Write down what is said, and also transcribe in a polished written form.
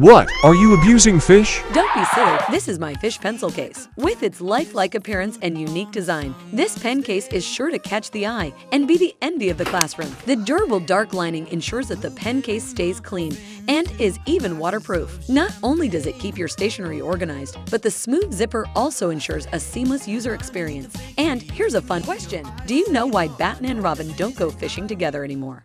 What? Are you abusing fish? Don't be silly, this is my fish pencil case. With its lifelike appearance and unique design, this pen case is sure to catch the eye and be the envy of the classroom. The durable dark lining ensures that the pen case stays clean and is even waterproof. Not only does it keep your stationery organized, but the smooth zipper also ensures a seamless user experience. And here's a fun question. Do you know why Batman and Robin don't go fishing together anymore?